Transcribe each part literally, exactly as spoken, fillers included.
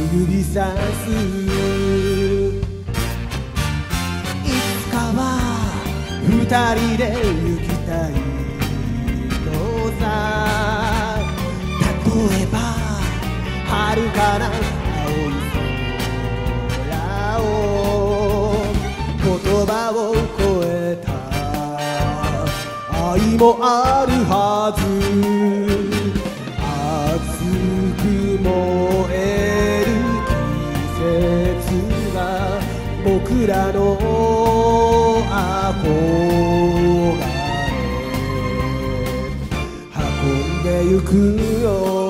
指さす。いつかは二人で行きたいのさ。例えば遥かな青い空を、言葉を超えた愛もあるはず。熱く燃える季節が僕らの憧れ、運んでゆくよ。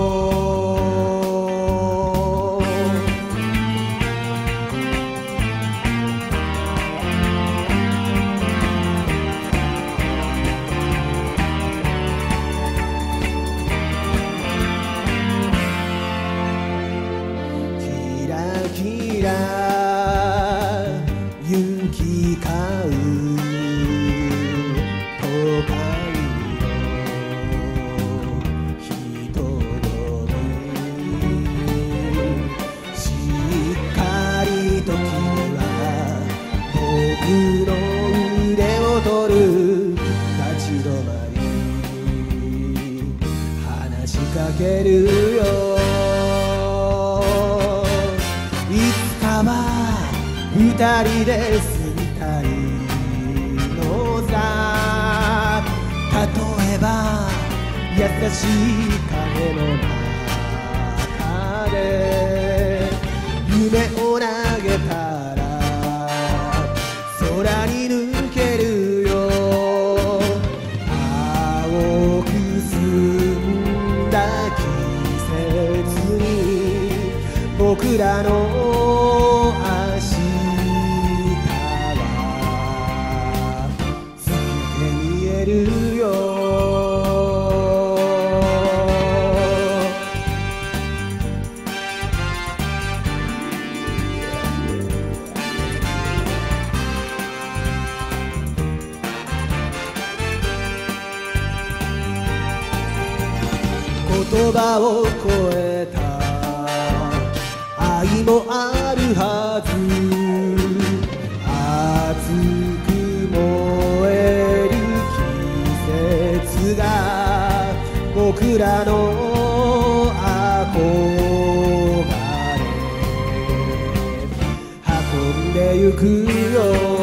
キラ行き交う都会の人混み、しっかりと君は僕の腕を取る。立ち止まり話しかけるよ。二人で住みたいのさ。例えば優しい影の中で夢を投げたら空に抜けるよ。青く澄んだ季節に僕らの足るよ。言葉を超えた愛もあるはず。熱く燃えるが僕らの憧れ、運んでゆくよ。